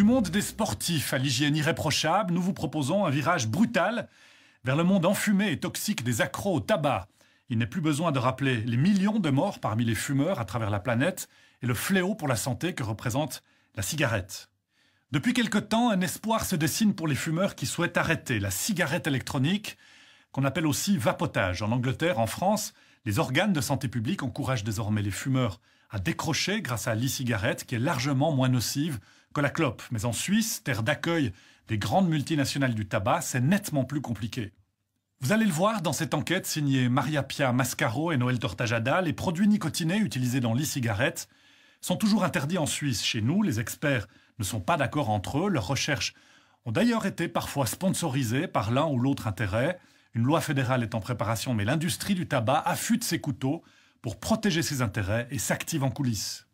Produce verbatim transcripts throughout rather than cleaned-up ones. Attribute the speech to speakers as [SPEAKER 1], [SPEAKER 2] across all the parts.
[SPEAKER 1] monde des sportifs à l'hygiène irréprochable, nous vous proposons un virage brutal vers le monde enfumé et toxique des accros au tabac. Il n'est plus besoin de rappeler les millions de morts parmi les fumeurs à travers la planète et le fléau pour la santé que représente la cigarette. Depuis quelque temps, un espoir se dessine pour les fumeurs qui souhaitent arrêter la cigarette électronique, qu'on appelle aussi vapotage. En Angleterre, en France, les organes de santé publique encouragent désormais les fumeurs à décrocher grâce à l'e-cigarette qui est largement moins nocive que la clope. Mais en Suisse, terre d'accueil des grandes multinationales du tabac, c'est nettement plus compliqué. Vous allez le voir dans cette enquête signée Maria Pia Mascaro et Noël Tortajada, les produits nicotinés utilisés dans l'e-cigarette sont toujours interdits en Suisse. Chez nous, les experts ne sont pas d'accord entre eux. Leurs recherches ont d'ailleurs été parfois sponsorisées par l'un ou l'autre intérêt. Une loi fédérale est en préparation, mais l'industrie du tabac affûte ses couteaux pour protéger ses intérêts et s'active en coulisses.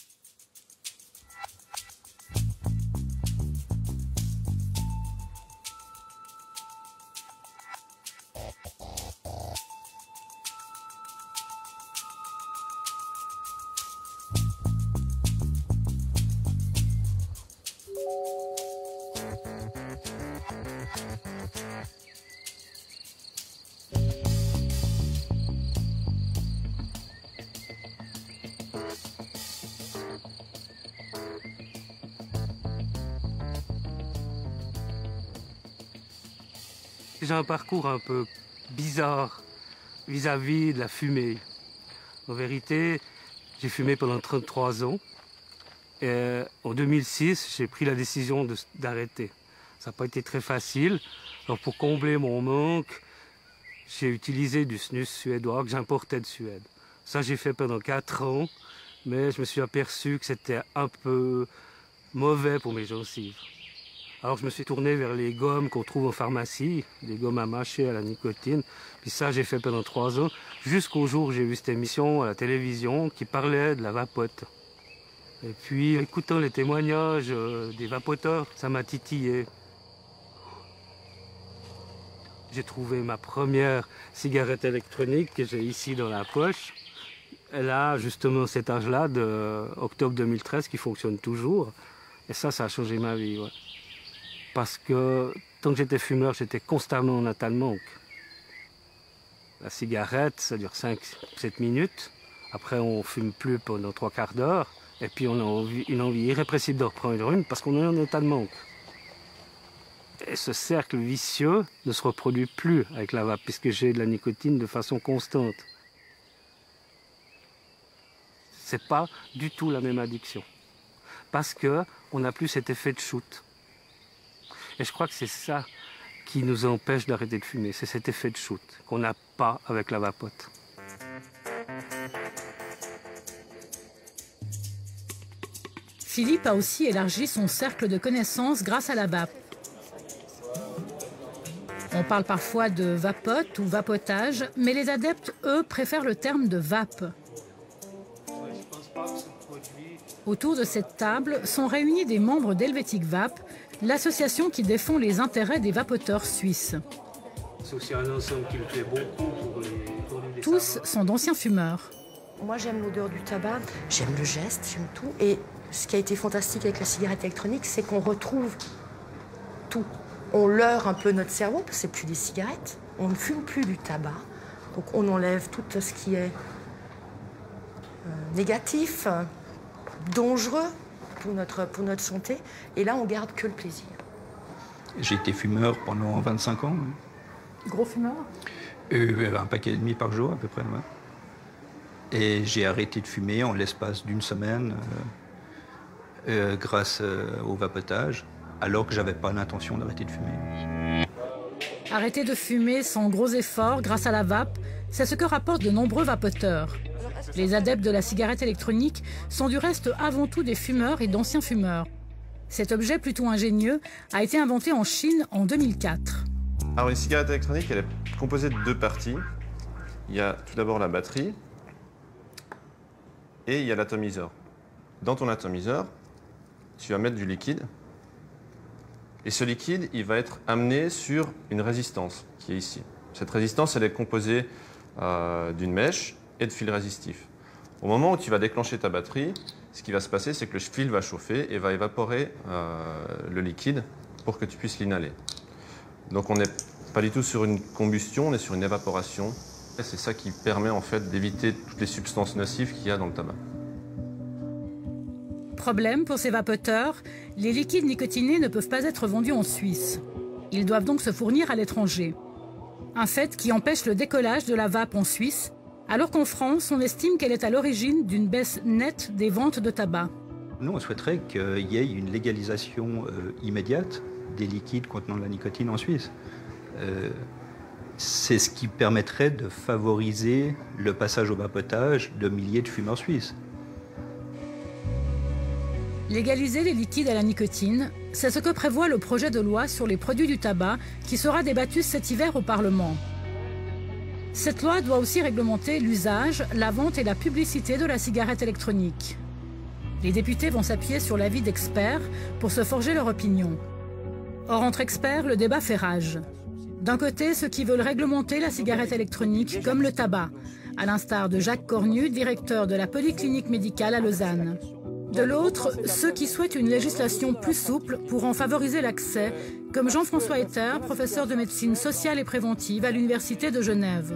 [SPEAKER 2] J'ai un parcours un peu bizarre vis-à-vis de la fumée. En vérité, j'ai fumé pendant trente-trois ans. Et en deux mille six, j'ai pris la décision de, d'arrêter. Ça n'a pas été très facile. Alors pour combler mon manque, j'ai utilisé du snus suédois que j'importais de Suède. Ça, j'ai fait pendant quatre ans, mais je me suis aperçu que c'était un peu mauvais pour mes gencives. Alors je me suis tourné vers les gommes qu'on trouve en pharmacie, des gommes à mâcher à la nicotine. Puis ça, j'ai fait pendant trois ans, jusqu'au jour où j'ai vu cette émission à la télévision qui parlait de la vapote. Et puis, écoutant les témoignages des vapoteurs, ça m'a titillé. J'ai trouvé ma première cigarette électronique que j'ai ici dans la poche. Elle a justement cet âge-là, de octobre deux mille treize, qui fonctionne toujours. Et ça, ça a changé ma vie, ouais. Parce que tant que j'étais fumeur, j'étais constamment en état de manque. La cigarette, ça dure cinq à sept minutes. Après, on ne fume plus pendant trois quarts d'heure. Et puis, on a envie, une envie irrépressible de reprendre une parce qu'on est en état de manque. Et ce cercle vicieux ne se reproduit plus avec la vape, puisque j'ai de la nicotine de façon constante. C'est pas du tout la même addiction. Parce qu'on n'a plus cet effet de shoot. Et je crois que c'est ça qui nous empêche d'arrêter de fumer. C'est cet effet de shoot qu'on n'a pas avec la vapote.
[SPEAKER 3] Philippe a aussi élargi son cercle de connaissances grâce à la vape. On parle parfois de vapote ou vapotage, mais les adeptes, eux, préfèrent le terme de vape. Autour de cette table sont réunis des membres d'Helvetic Vape, l'association qui défend les intérêts des vapoteurs suisses.
[SPEAKER 2] C'est aussi un ensemble qui me plaît beaucoup pour les, pour les
[SPEAKER 3] Tous sont d'anciens fumeurs.
[SPEAKER 4] Moi, j'aime l'odeur du tabac, j'aime le geste, j'aime tout. Et ce qui a été fantastique avec la cigarette électronique, c'est qu'on retrouve tout. On leurre un peu notre cerveau, parce que c'est plus des cigarettes. On ne fume plus du tabac. Donc on enlève tout ce qui est euh, négatif, dangereux pour notre, pour notre santé. Et là, on garde que le plaisir.
[SPEAKER 5] J'ai été fumeur pendant vingt-cinq ans.
[SPEAKER 3] Gros fumeur?
[SPEAKER 5] euh, Un paquet et demi par jour, à peu près. Ouais. Et j'ai arrêté de fumer en l'espace d'une semaine euh, euh, grâce euh, au vapotage, alors que je n'avais pas l'intention d'arrêter de fumer.
[SPEAKER 3] Arrêter de fumer sans gros efforts grâce à la vape, c'est ce que rapportent de nombreux vapoteurs. Les adeptes de la cigarette électronique sont du reste avant tout des fumeurs et d'anciens fumeurs. Cet objet plutôt ingénieux a été inventé en Chine en deux mille quatre.
[SPEAKER 6] Alors une cigarette électronique, elle est composée de deux parties. Il y a tout d'abord la batterie et il y a l'atomiseur. Dans ton atomiseur, tu vas mettre du liquide. Et ce liquide, il va être amené sur une résistance qui est ici. Cette résistance, elle est composée euh, d'une mèche et de fils résistifs. Au moment où tu vas déclencher ta batterie, ce qui va se passer, c'est que le fil va chauffer et va évaporer euh, le liquide pour que tu puisses l'inhaler. Donc on n'est pas du tout sur une combustion, on est sur une évaporation. Et c'est ça qui permet en fait d'éviter toutes les substances nocives qu'il y a dans le tabac.
[SPEAKER 3] Problème pour ces vapoteurs, les liquides nicotinés ne peuvent pas être vendus en Suisse. Ils doivent donc se fournir à l'étranger. Un fait qui empêche le décollage de la vape en Suisse, alors qu'en France, on estime qu'elle est à l'origine d'une baisse nette des ventes de tabac.
[SPEAKER 5] Nous, on souhaiterait qu'il y ait une légalisation euh, immédiate des liquides contenant la nicotine en Suisse. Euh, c'est ce qui permettrait de favoriser le passage au vapotage de milliers de fumeurs suisses.
[SPEAKER 3] Légaliser les liquides à la nicotine, c'est ce que prévoit le projet de loi sur les produits du tabac qui sera débattu cet hiver au Parlement. Cette loi doit aussi réglementer l'usage, la vente et la publicité de la cigarette électronique. Les députés vont s'appuyer sur l'avis d'experts pour se forger leur opinion. Or, entre experts, le débat fait rage. D'un côté, ceux qui veulent réglementer la cigarette électronique comme le tabac, à l'instar de Jacques Cornu, directeur de la Polyclinique médicale à Lausanne. De l'autre, ceux qui souhaitent une législation plus souple pour en favoriser l'accès, comme Jean-François Etter, professeur de médecine sociale et préventive à l'Université de Genève.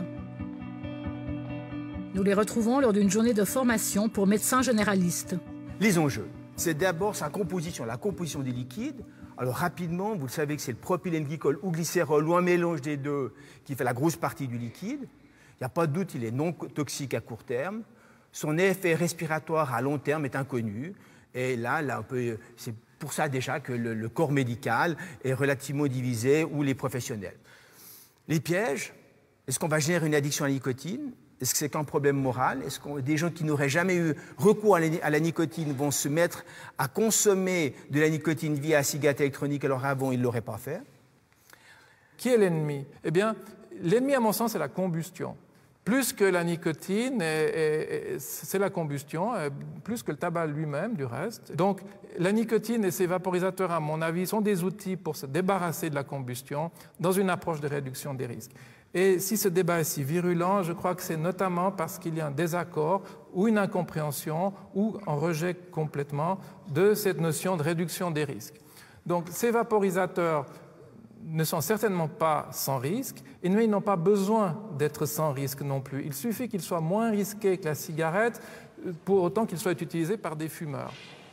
[SPEAKER 3] Nous les retrouvons lors d'une journée de formation pour médecins généralistes.
[SPEAKER 7] Les enjeux, c'est d'abord sa composition, la composition des liquides. Alors rapidement, vous le savez que c'est le propylène glycol ou glycérol ou un mélange des deux qui fait la grosse partie du liquide. Il n'y a pas de doute, il est non toxique à court terme. Son effet respiratoire à long terme est inconnu. Et là, là c'est pour ça déjà que le, le corps médical est relativement divisé, ou les professionnels. Les pièges, est-ce qu'on va générer une addiction à la nicotine? Est-ce que c'est qu'un problème moral? Est-ce que des gens qui n'auraient jamais eu recours à la, à la nicotine vont se mettre à consommer de la nicotine via la cigarette électronique alors avant ils ne l'auraient pas fait?
[SPEAKER 8] Qui est l'ennemi? Eh bien, l'ennemi à mon sens c'est la combustion. Plus que la nicotine, c'est la combustion, plus que le tabac lui-même du reste. Donc la nicotine et ses vaporisateurs, à mon avis, sont des outils pour se débarrasser de la combustion dans une approche de réduction des risques. Et si ce débat est si virulent, je crois que c'est notamment parce qu'il y a un désaccord ou une incompréhension ou un rejet complètement de cette notion de réduction des risques. Donc ces vaporisateurs ne sont certainement pas sans risque, et mais ils n'ont pas besoin d'être sans risque non plus. Il suffit qu'ils soient moins risqués que la cigarette, pour autant qu'ils soient utilisés par des fumeurs.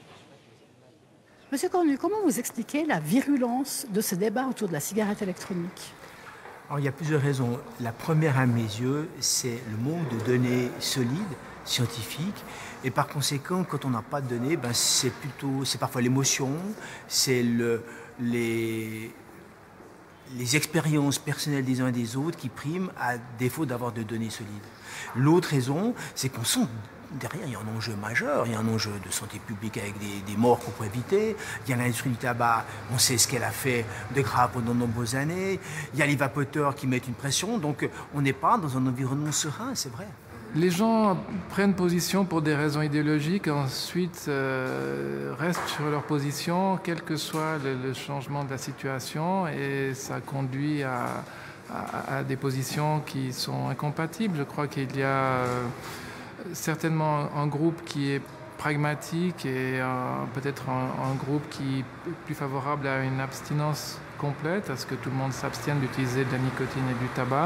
[SPEAKER 3] Monsieur Cornu, comment vous expliquez la virulence de ce débat autour de la cigarette électronique?
[SPEAKER 7] Alors, il y a plusieurs raisons. La première, à mes yeux, c'est le manque de données solides, scientifiques. Et par conséquent, quand on n'a pas de données, ben, c'est plutôt, c'est parfois l'émotion, c'est le, les, les expériences personnelles des uns et des autres qui priment à défaut d'avoir de données solides. L'autre raison, c'est qu'on sent derrière, il y a un enjeu majeur, il y a un enjeu de santé publique avec des, des morts qu'on pourrait éviter. Il y a l'industrie du tabac, on sait ce qu'elle a fait de grave pendant de nombreuses années. Il y a les vapoteurs qui mettent une pression, donc on n'est pas dans un environnement serein, c'est vrai.
[SPEAKER 8] Les gens prennent position pour des raisons idéologiques, ensuite euh, restent sur leur position, quel que soit le, le changement de la situation, et ça conduit à, à, à des positions qui sont incompatibles. Je crois qu'il y a euh, certainement un groupe qui est pragmatique et euh, peut-être un, un groupe qui est plus favorable à une abstinence complète, à ce que tout le monde s'abstienne d'utiliser de la nicotine et du tabac.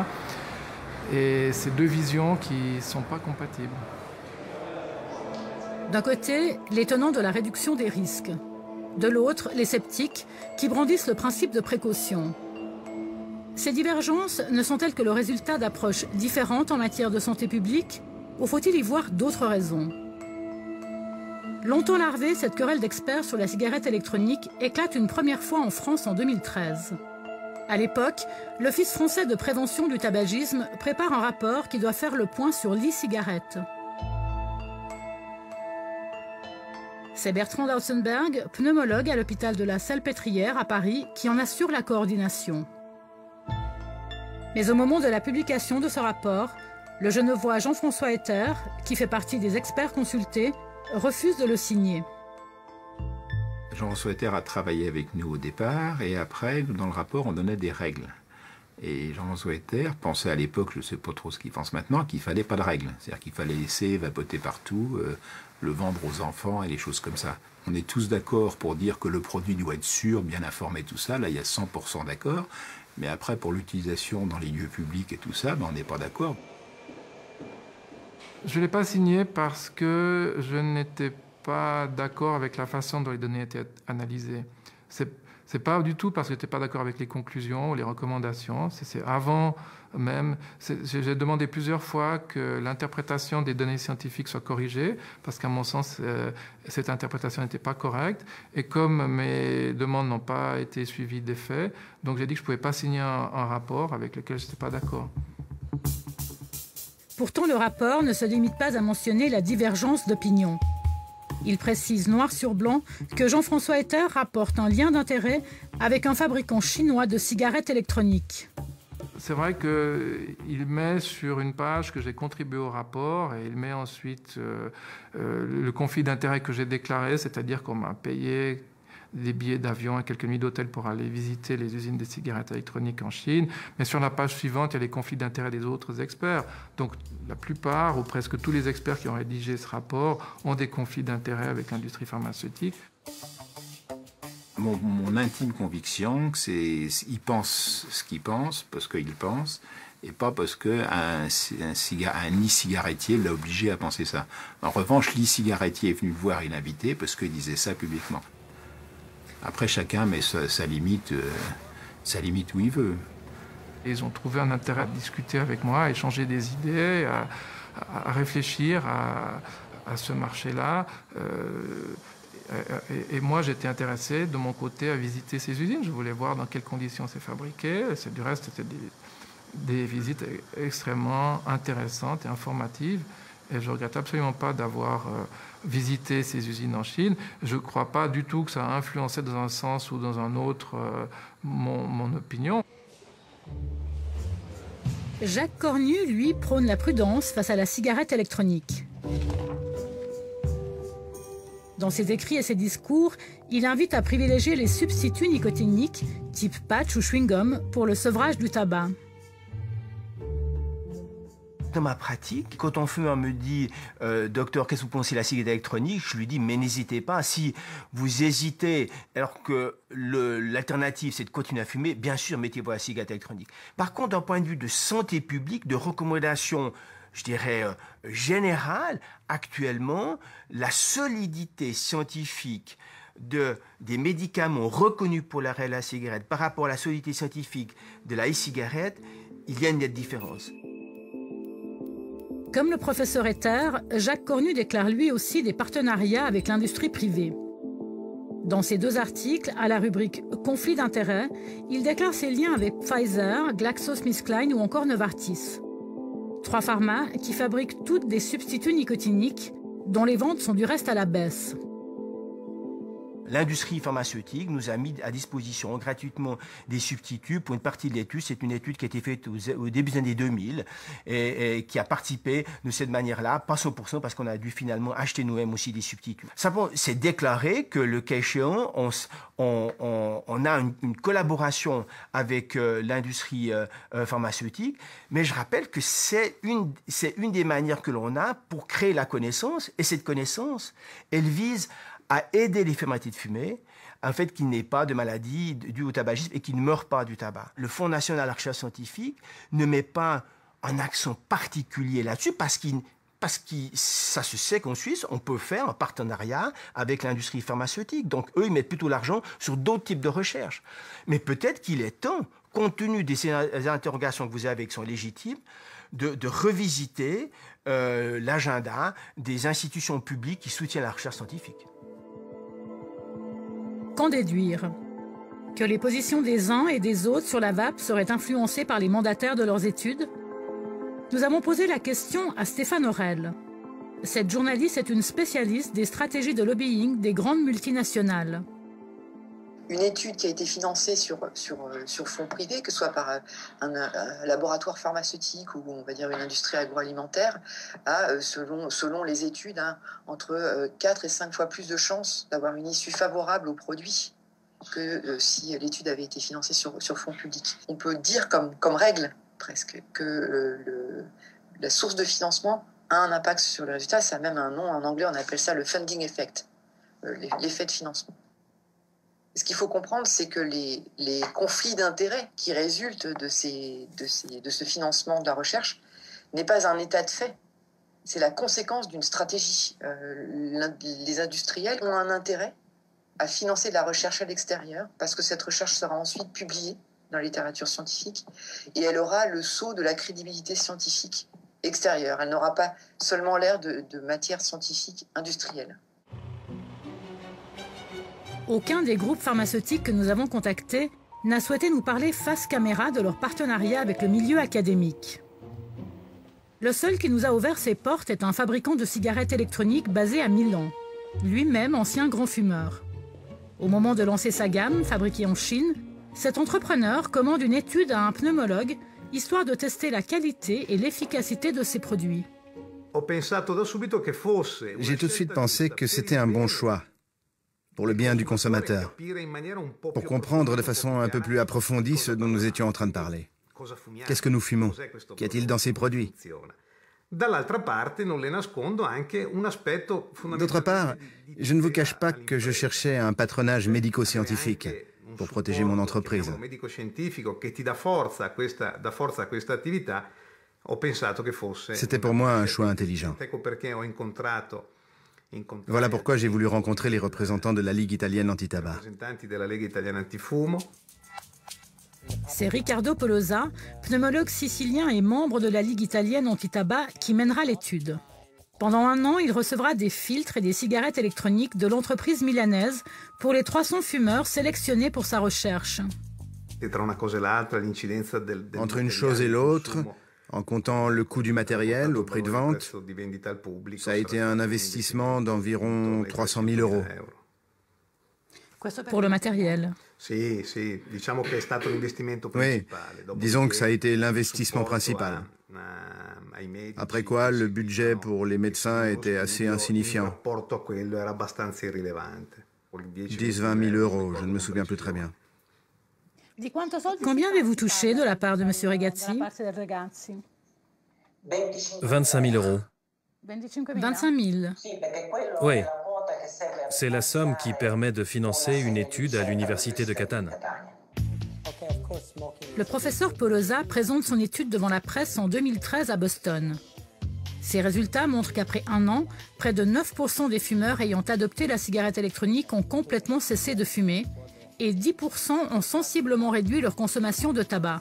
[SPEAKER 8] Et ces deux visions qui ne sont pas compatibles.
[SPEAKER 3] D'un côté, les tenants de la réduction des risques. De l'autre, les sceptiques qui brandissent le principe de précaution. Ces divergences ne sont-elles que le résultat d'approches différentes en matière de santé publique, ou faut-il y voir d'autres raisons? Longtemps larvée, cette querelle d'experts sur la cigarette électronique éclate une première fois en France en deux mille treize. À l'époque, l'Office français de prévention du tabagisme prépare un rapport qui doit faire le point sur l'e-cigarette. C'est Bertrand Dautzenberg, pneumologue à l'hôpital de la Salpêtrière à Paris, qui en assure la coordination. Mais au moment de la publication de ce rapport, le Genevois Jean-François Etter, qui fait partie des experts consultés, refuse de le signer.
[SPEAKER 9] Jean-François Etter a travaillé avec nous au départ et après, dans le rapport, on donnait des règles. Et Jean Zoeter pensait à l'époque, je ne sais pas trop ce qu'il pense maintenant, qu'il ne fallait pas de règles. C'est-à-dire qu'il fallait laisser vapoter partout, euh, le vendre aux enfants et les choses comme ça. On est tous d'accord pour dire que le produit doit être sûr, bien informé, tout ça. Là, il y a cent pour cent d'accord. Mais après, pour l'utilisation dans les lieux publics et tout ça, ben, on n'est pas d'accord.
[SPEAKER 8] Je ne l'ai pas signé parce que je n'étais pas d'accord avec la façon dont les données étaient analysées. C'est C'est pas du tout parce que je n'étais pas d'accord avec les conclusions ou les recommandations. C'est avant même. J'ai demandé plusieurs fois que l'interprétation des données scientifiques soit corrigée parce qu'à mon sens, euh, cette interprétation n'était pas correcte. Et comme mes demandes n'ont pas été suivies des faits, donc j'ai dit que je ne pouvais pas signer un, un rapport avec lequel je n'étais pas d'accord.
[SPEAKER 3] Pourtant, le rapport ne se limite pas à mentionner la divergence d'opinion. Il précise noir sur blanc que Jean-François Etter rapporte un lien d'intérêt avec un fabricant chinois de cigarettes électroniques.
[SPEAKER 8] C'est vrai qu'il met sur une page que j'ai contribué au rapport et il met ensuite euh, euh, le conflit d'intérêt que j'ai déclaré, c'est-à-dire qu'on m'a payé des billets d'avion et quelques nuits d'hôtel pour aller visiter les usines des cigarettes électroniques en Chine. Mais sur la page suivante, il y a les conflits d'intérêts des autres experts. Donc la plupart, ou presque tous les experts qui ont rédigé ce rapport, ont des conflits d'intérêts avec l'industrie pharmaceutique.
[SPEAKER 9] Mon, mon intime conviction, c'est qu'ils pensent ce qu'ils pensent, parce qu'ils pensent, et pas parce qu'un un, un e-cigarettier l'a obligé à penser ça. En revanche, l'e-cigarettier est venu le voir et l'inviter parce qu'il disait ça publiquement. Après, chacun met sa, sa, limite, euh, sa limite où il veut.
[SPEAKER 8] Ils ont trouvé un intérêt à discuter avec moi, à échanger des idées, à, à réfléchir à, à ce marché-là. Euh, et, et moi, j'étais intéressé, de mon côté, à visiter ces usines. Je voulais voir dans quelles conditions c'est fabriqué. C'est, du reste, c'était des, des visites extrêmement intéressantes et informatives. Et je ne regrette absolument pas d'avoir euh, visité ces usines en Chine. Je ne crois pas du tout que ça a influencé dans un sens ou dans un autre euh, mon, mon opinion.
[SPEAKER 3] Jacques Cornu, lui, prône la prudence face à la cigarette électronique. Dans ses écrits et ses discours, il invite à privilégier les substituts nicotiniques, type patch ou chewing-gum, pour le sevrage du tabac.
[SPEAKER 7] Dans ma pratique, quand un fumeur me dit euh, « Docteur, qu'est-ce que vous pensez de la cigarette électronique ?» Je lui dis « Mais n'hésitez pas, si vous hésitez alors que l'alternative c'est de continuer à fumer, bien sûr, mettez-vous à la cigarette électronique. » Par contre, d'un point de vue de santé publique, de recommandation, je dirais, euh, générale, actuellement, la solidité scientifique de, des médicaments reconnus pour l'arrêt de la cigarette par rapport à la solidité scientifique de la e-cigarette, il y a une nette différence.
[SPEAKER 3] Comme le professeur Etter, Jacques Cornu déclare lui aussi des partenariats avec l'industrie privée. Dans ces deux articles, à la rubrique « Conflit d'intérêts », il déclare ses liens avec Pfizer, GlaxoSmithKline ou encore Novartis. Trois pharmas qui fabriquent toutes des substituts nicotiniques dont les ventes sont du reste à la baisse.
[SPEAKER 7] L'industrie pharmaceutique nous a mis à disposition gratuitement des substituts pour une partie de l'étude. C'est une étude qui a été faite au début des années deux mille et, et qui a participé de cette manière-là, pas cent pour cent parce qu'on a dû finalement acheter nous-mêmes aussi des substituts. Simplement, c'est déclaré que le cas échéant, on, on, on, on a une, une collaboration avec euh, l'industrie euh, pharmaceutique, mais je rappelle que c'est une, c'est une des manières que l'on a pour créer la connaissance, et cette connaissance, elle vise à aider les fumeurs de fumer, en fait qu'il n'ait pas de maladie due au tabagisme et qu'il ne meure pas du tabac. Le Fonds national de la recherche scientifique ne met pas un accent particulier là-dessus parce qu'il parce que ça se sait qu'en Suisse, on peut faire un partenariat avec l'industrie pharmaceutique. Donc eux, ils mettent plutôt l'argent sur d'autres types de recherches. Mais peut-être qu'il est temps, compte tenu des interrogations que vous avez qui sont légitimes, de, de revisiter euh, l'agenda des institutions publiques qui soutiennent la recherche scientifique.
[SPEAKER 3] Qu'en déduire? Que les positions des uns et des autres sur la vape seraient influencées par les mandataires de leurs études? Nous avons posé la question à Stéphane Aurel. Cette journaliste est une spécialiste des stratégies de lobbying des grandes multinationales.
[SPEAKER 10] Une étude qui a été financée sur, sur, sur fonds privés, que ce soit par un, un laboratoire pharmaceutique ou on va dire une industrie agroalimentaire, a, selon, selon les études, hein, entre quatre et cinq fois plus de chances d'avoir une issue favorable au produit que euh, si l'étude avait été financée sur, sur fonds publics. On peut dire comme, comme règle, presque, que euh, le, la source de financement a un impact sur le résultat. Ça a même un nom en anglais, on appelle ça le funding effect, euh, l'effet de financement. Ce qu'il faut comprendre, c'est que les, les conflits d'intérêts qui résultent de, ces, de, ces, de ce financement de la recherche n'est pas un état de fait, c'est la conséquence d'une stratégie. Euh, les industriels ont un intérêt à financer de la recherche à l'extérieur parce que cette recherche sera ensuite publiée dans la littérature scientifique et elle aura le sceau de la crédibilité scientifique extérieure. Elle n'aura pas seulement l'air de, de matière scientifique industrielle.
[SPEAKER 3] Aucun des groupes pharmaceutiques que nous avons contactés n'a souhaité nous parler face caméra de leur partenariat avec le milieu académique. Le seul qui nous a ouvert ses portes est un fabricant de cigarettes électroniques basé à Milan, lui-même ancien grand fumeur. Au moment de lancer sa gamme, fabriquée en Chine, cet entrepreneur commande une étude à un pneumologue, histoire de tester la qualité et l'efficacité de ses produits.
[SPEAKER 11] J'ai tout de suite pensé que c'était un bon choix, pour le bien du consommateur, pour comprendre de façon un peu plus approfondie ce dont nous étions en train de parler. Qu'est-ce que nous fumons? Qu'y a-t-il dans ces produits? D'autre part, je ne vous cache pas que je cherchais un patronage médico-scientifique pour protéger mon entreprise. C'était pour moi un choix intelligent. Voilà pourquoi j'ai voulu rencontrer les représentants de la Ligue italienne anti-tabac.
[SPEAKER 3] C'est Riccardo Polosa, pneumologue sicilien et membre de la Ligue italienne anti-tabac, qui mènera l'étude. Pendant un an, il recevra des filtres et des cigarettes électroniques de l'entreprise milanaise pour les trois cents fumeurs sélectionnés pour sa recherche.
[SPEAKER 11] Entre une chose et l'autre, en comptant le coût du matériel au prix de vente, ça a été un investissement d'environ trois cent mille euros.
[SPEAKER 3] Pour le matériel.
[SPEAKER 11] Oui, disons que ça a été l'investissement principal. Après quoi, le budget pour les médecins était assez insignifiant. dix à vingt mille euros, je ne me souviens plus très bien.
[SPEAKER 3] Combien avez-vous touché de la part de M. Regazzi?
[SPEAKER 12] vingt-cinq mille euros.
[SPEAKER 3] vingt-cinq mille.
[SPEAKER 12] Oui. C'est la somme qui permet de financer une étude à l'université de Catane.
[SPEAKER 3] Le professeur Polosa présente son étude devant la presse en deux mille treize à Boston. Ses résultats montrent qu'après un an, près de neuf pour cent des fumeurs ayant adopté la cigarette électronique ont complètement cessé de fumer et dix pour cent ont sensiblement réduit leur consommation de tabac.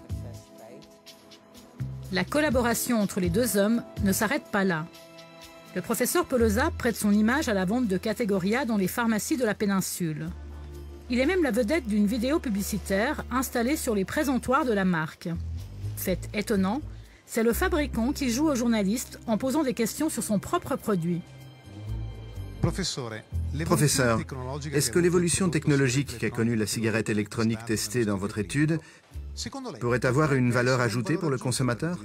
[SPEAKER 3] La collaboration entre les deux hommes ne s'arrête pas là. Le professeur Polosa prête son image à la vente de Categoria dans les pharmacies de la péninsule. Il est même la vedette d'une vidéo publicitaire installée sur les présentoirs de la marque. Fait étonnant, c'est le fabricant qui joue au journaliste en posant des questions sur son propre produit.
[SPEAKER 11] Professeur, est-ce que l'évolution technologique qu'a connue la cigarette électronique testée dans votre étude pourrait avoir une valeur ajoutée pour le consommateur?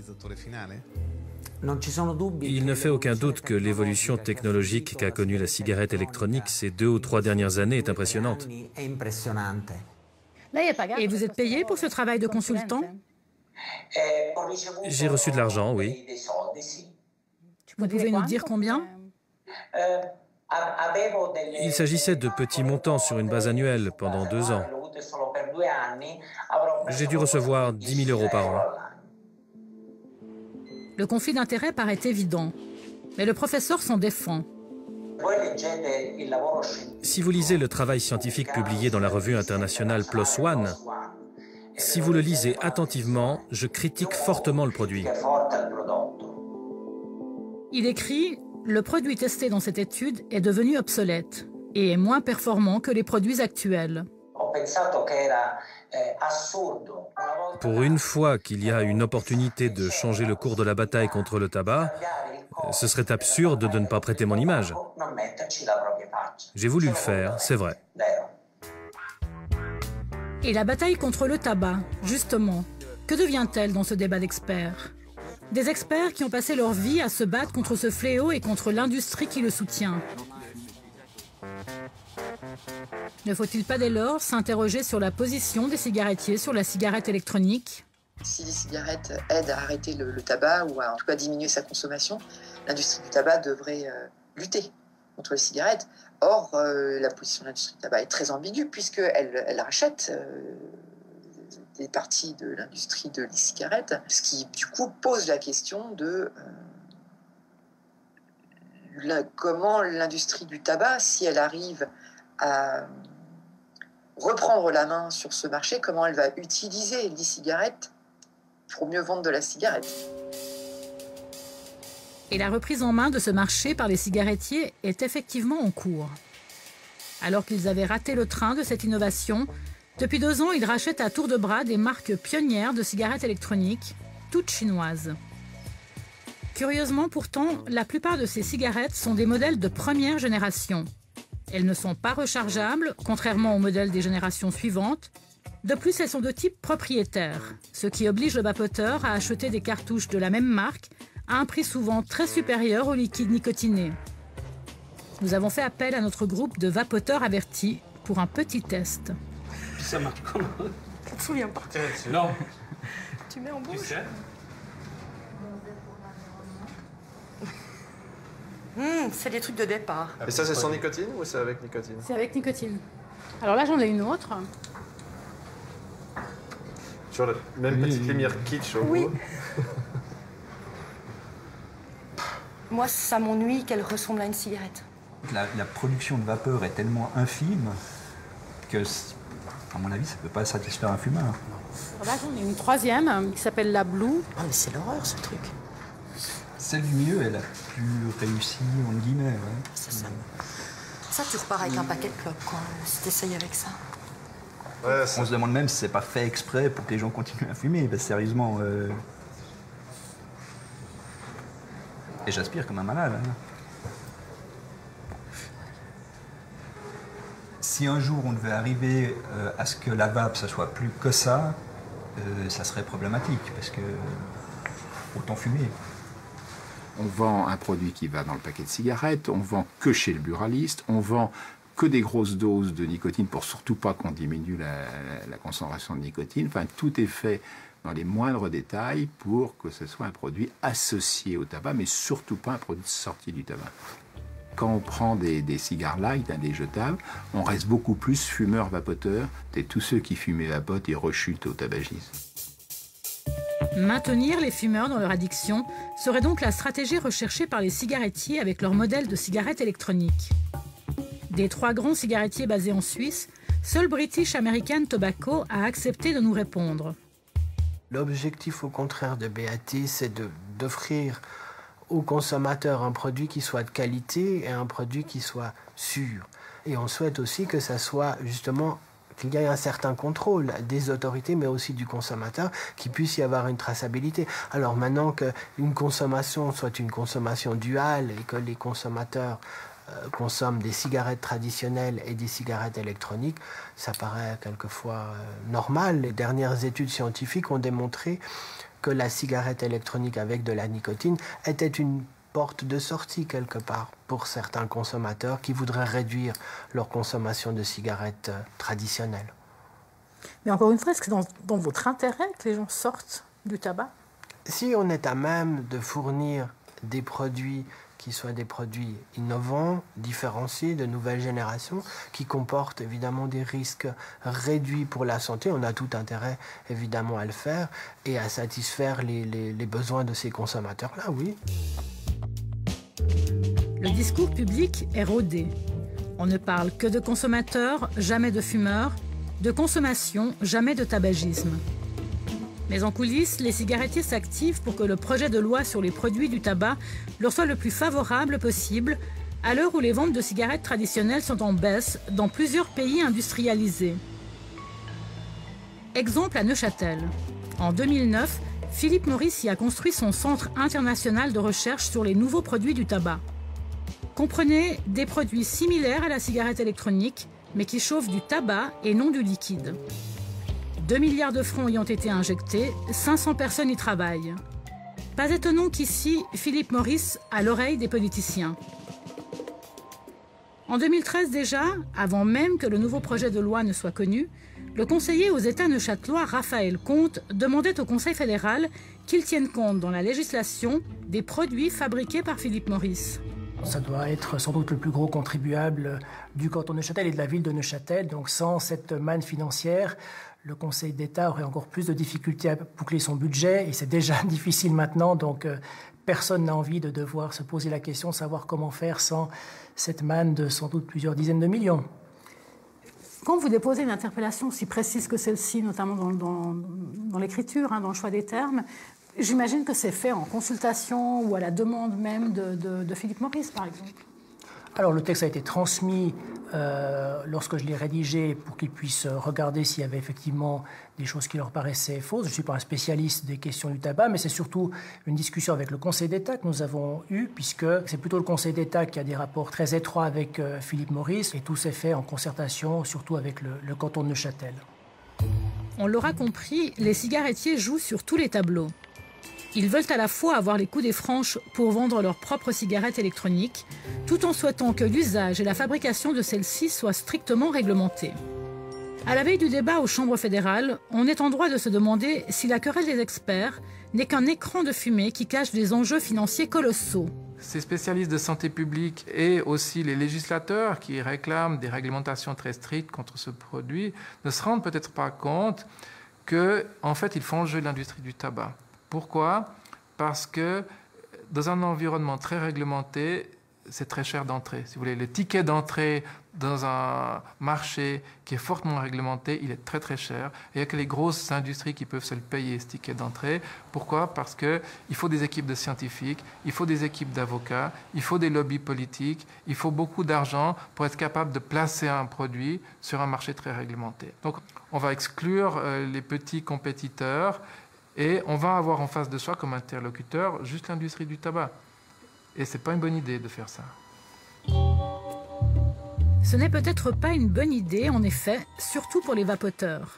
[SPEAKER 12] Il ne fait aucun doute que l'évolution technologique qu'a connue la cigarette électronique ces deux ou trois dernières années est impressionnante.
[SPEAKER 3] Et vous êtes payé pour ce travail de consultant?
[SPEAKER 12] J'ai reçu de l'argent, oui.
[SPEAKER 3] Vous pouvez nous dire combien?
[SPEAKER 12] Il s'agissait de petits montants sur une base annuelle pendant deux ans. J'ai dû recevoir dix mille euros par an.
[SPEAKER 3] Le conflit d'intérêts paraît évident, mais le professeur s'en défend.
[SPEAKER 12] Si vous lisez le travail scientifique publié dans la revue internationale PLOS ONE, si vous le lisez attentivement, je critique fortement le produit.
[SPEAKER 3] Il écrit « Le produit testé dans cette étude est devenu obsolète et est moins performant que les produits actuels. »
[SPEAKER 12] Pour une fois qu'il y a une opportunité de changer le cours de la bataille contre le tabac, ce serait absurde de ne pas prêter mon image. J'ai voulu le faire, c'est vrai.
[SPEAKER 3] Et la bataille contre le tabac, justement, que devient-elle dans ce débat d'experts? Des experts qui ont passé leur vie à se battre contre ce fléau et contre l'industrie qui le soutient. Ne faut-il pas dès lors s'interroger sur la position des cigarettiers sur la cigarette électronique ?
[SPEAKER 10] Si les cigarettes aident à arrêter le, le tabac ou à, en tout cas, diminuer sa consommation, l'industrie du tabac devrait euh, lutter contre les cigarettes. Or, euh, la position de l'industrie du tabac est très ambiguë puisqu'elle elle rachète euh, des parties de l'industrie de l'e-cigarette, ce qui, du coup, pose la question de euh, la, comment l'industrie du tabac, si elle arrive à reprendre la main sur ce marché, comment elle va utiliser l'e-cigarette pour mieux vendre de la cigarette.
[SPEAKER 3] Et la reprise en main de ce marché par les cigarettiers est effectivement en cours. Alors qu'ils avaient raté le train de cette innovation, depuis deux ans, ils rachètent à tour de bras des marques pionnières de cigarettes électroniques, toutes chinoises. Curieusement pourtant, la plupart de ces cigarettes sont des modèles de première génération. Elles ne sont pas rechargeables, contrairement aux modèles des générations suivantes. De plus, elles sont de type propriétaire, ce qui oblige le vapoteur à acheter des cartouches de la même marque à un prix souvent très supérieur au liquide nicotiné. Nous avons fait appel à notre groupe de vapoteurs avertis pour un petit test.
[SPEAKER 2] Ça marche comment?
[SPEAKER 4] Tu te souviens pas?
[SPEAKER 2] Non.
[SPEAKER 4] Tu mets en bouche.
[SPEAKER 2] Tu sais?
[SPEAKER 4] Mmh, c'est des trucs de départ.
[SPEAKER 6] Et ça, c'est sans nicotine ou c'est avec nicotine?
[SPEAKER 3] C'est avec nicotine. Alors là, j'en ai une autre.
[SPEAKER 6] Sur la même petite lumière kitsch au
[SPEAKER 4] Oui.
[SPEAKER 6] bout.
[SPEAKER 4] Moi, ça m'ennuie qu'elle ressemble à une cigarette.
[SPEAKER 5] La, la production de vapeur est tellement infime que, à mon avis, ça ne peut pas satisfaire un fumeur.
[SPEAKER 3] Alors là, j'en ai une troisième qui s'appelle la Blue.
[SPEAKER 4] Ah, mais c'est l'horreur, ce truc.
[SPEAKER 5] Celle du milieu est la plus réussie, entre guillemets. Ouais.
[SPEAKER 4] C'est ça. Ça, tu repars avec un paquet de clopes, quoi, si t'essayes avec ça.
[SPEAKER 6] Ouais,
[SPEAKER 5] on se demande même si c'est pas fait exprès pour que les gens continuent à fumer, parce que sérieusement... Euh... Et j'aspire comme un malade. Hein. Si un jour on devait arriver euh, à ce que la vape, ça soit plus que ça, euh, ça serait problématique, parce que autant fumer.
[SPEAKER 9] On vend un produit qui va dans le paquet de cigarettes, on vend que chez le buraliste, on vend que des grosses doses de nicotine pour surtout pas qu'on diminue la, la, la concentration de nicotine. Enfin, tout est fait dans les moindres détails pour que ce soit un produit associé au tabac, mais surtout pas un produit sorti du tabac. Quand on prend des, des cigares light, hein, des jetables, on reste beaucoup plus fumeur-vapoteur. Et tous ceux qui fument et vapotent, ils rechutent au tabagisme.
[SPEAKER 3] Maintenir les fumeurs dans leur addiction serait donc la stratégie recherchée par les cigarettiers avec leur modèle de cigarette électronique. Des trois grands cigarettiers basés en Suisse, seul British American Tobacco a accepté de nous répondre.
[SPEAKER 13] L'objectif, au contraire, de B A T, c'est de, d'offrir aux consommateurs un produit qui soit de qualité et un produit qui soit sûr. Et on souhaite aussi que ça soit justement qu'il y ait un certain contrôle des autorités, mais aussi du consommateur, qu'il puisse y avoir une traçabilité. Alors maintenant qu'une consommation soit une consommation duale et que les consommateurs euh, consomment des cigarettes traditionnelles et des cigarettes électroniques, ça paraît quelquefois euh, normal. Les dernières études scientifiques ont démontré que la cigarette électronique avec de la nicotine était une porte de sortie quelque part pour certains consommateurs qui voudraient réduire leur consommation de cigarettes traditionnelles.
[SPEAKER 3] Mais encore une fois, est-ce que c'est dans, dans votre intérêt que les gens sortent du tabac?
[SPEAKER 13] Si on est à même de fournir des produits qui soient des produits innovants, différenciés, de nouvelle génération, qui comportent évidemment des risques réduits pour la santé, on a tout intérêt évidemment à le faire et à satisfaire les, les, les besoins de ces consommateurs-là, oui.
[SPEAKER 3] Le discours public est rodé. On ne parle que de consommateurs, jamais de fumeurs, de consommation, jamais de tabagisme. Mais en coulisses, les cigarettiers s'activent pour que le projet de loi sur les produits du tabac leur soit le plus favorable possible, à l'heure où les ventes de cigarettes traditionnelles sont en baisse dans plusieurs pays industrialisés. Exemple à Neuchâtel. En deux mille neuf, Philip Morris y a construit son centre international de recherche sur les nouveaux produits du tabac. Comprenez des produits similaires à la cigarette électronique, mais qui chauffent du tabac et non du liquide. deux milliards de francs y ont été injectés, cinq cents personnes y travaillent. Pas étonnant qu'ici, Philip Morris a l'oreille des politiciens. En deux mille treize déjà, avant même que le nouveau projet de loi ne soit connu, le conseiller aux États neuchâtelois Raphaël Comte demandait au Conseil fédéral qu'il tienne compte dans la législation des produits fabriqués par Philip Morris.
[SPEAKER 14] Ça doit être sans doute le plus gros contribuable du canton de Neuchâtel et de la ville de Neuchâtel. Donc sans cette manne financière, le Conseil d'État aurait encore plus de difficultés à boucler son budget. Et c'est déjà difficile maintenant, donc euh, personne n'a envie de devoir se poser la question de savoir comment faire sans cette manne de sans doute plusieurs dizaines de millions.
[SPEAKER 3] Quand vous déposez une interpellation aussi précise que celle-ci, notamment dans, dans, dans l'écriture, hein, dans le choix des termes, j'imagine que c'est fait en consultation ou à la demande même de, de, de Philip Morris, par exemple.
[SPEAKER 14] Alors le texte a été transmis euh, lorsque je l'ai rédigé pour qu'ils puissent regarder s'il y avait effectivement des choses qui leur paraissaient fausses. Je ne suis pas un spécialiste des questions du tabac, mais c'est surtout une discussion avec le Conseil d'État que nous avons eue, puisque c'est plutôt le Conseil d'État qui a des rapports très étroits avec euh, Philip Morris, et tout s'est fait en concertation, surtout avec le, le canton de Neuchâtel.
[SPEAKER 3] On l'aura compris, les cigarettiers jouent sur tous les tableaux. Ils veulent à la fois avoir les coups des franches pour vendre leurs propres cigarettes électroniques, tout en souhaitant que l'usage et la fabrication de celles-ci soient strictement réglementés. À la veille du débat aux chambres fédérales, on est en droit de se demander si la querelle des experts n'est qu'un écran de fumée qui cache des enjeux financiers colossaux.
[SPEAKER 8] Ces spécialistes de santé publique et aussi les législateurs qui réclament des réglementations très strictes contre ce produit ne se rendent peut-être pas compte qu'en fait, ils font le jeu de l'industrie du tabac. Pourquoi ? Parce que dans un environnement très réglementé, c'est très cher d'entrer. Si vous voulez, le ticket d'entrée dans un marché qui est fortement réglementé, il est très très cher. Et il n'y a que les grosses industries qui peuvent se le payer, ce ticket d'entrée. Pourquoi ? Parce qu'il faut des équipes de scientifiques, il faut des équipes d'avocats, il faut des lobbies politiques, il faut beaucoup d'argent pour être capable de placer un produit sur un marché très réglementé. Donc on va exclure euh, les petits compétiteurs et on va avoir en face de soi comme interlocuteur juste l'industrie du tabac. Et ce n'est pas une bonne idée de faire ça.
[SPEAKER 3] Ce n'est peut-être pas une bonne idée, en effet, surtout pour les vapoteurs.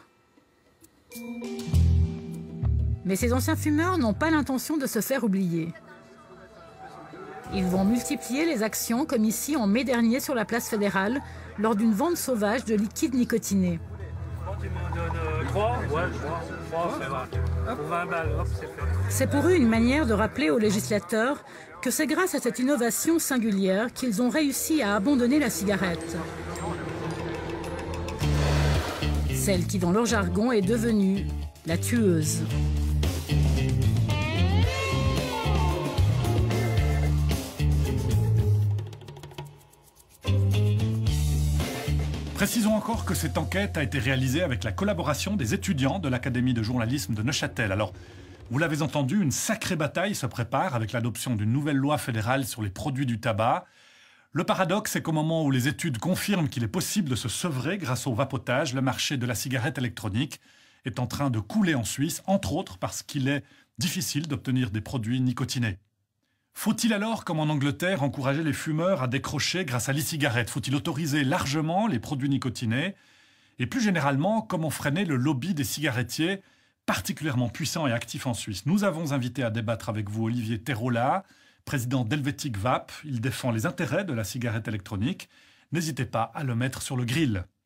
[SPEAKER 3] Mais ces anciens fumeurs n'ont pas l'intention de se faire oublier. Ils vont multiplier les actions, comme ici en mai dernier sur la place fédérale, lors d'une vente sauvage de liquide nicotiné. C'est pour eux une manière de rappeler aux législateurs que c'est grâce à cette innovation singulière qu'ils ont réussi à abandonner la cigarette. Celle qui, dans leur jargon, est devenue la tueuse.
[SPEAKER 1] Précisons encore que cette enquête a été réalisée avec la collaboration des étudiants de l'Académie de journalisme de Neuchâtel. Alors, vous l'avez entendu, une sacrée bataille se prépare avec l'adoption d'une nouvelle loi fédérale sur les produits du tabac. Le paradoxe, c'est qu'au moment où les études confirment qu'il est possible de se sevrer grâce au vapotage, le marché de la cigarette électronique est en train de couler en Suisse, entre autres parce qu'il est difficile d'obtenir des produits nicotinés. Faut-il alors, comme en Angleterre, encourager les fumeurs à décrocher grâce à l'e-cigarette ? Faut-il autoriser largement les produits nicotinés ? Et plus généralement, comment freiner le lobby des cigarettiers, particulièrement puissant et actif en Suisse ? Nous avons invité à débattre avec vous Olivier Terrola, président d'Helvetic Vape. Il défend les intérêts de la cigarette électronique. N'hésitez pas à le mettre sur le grill.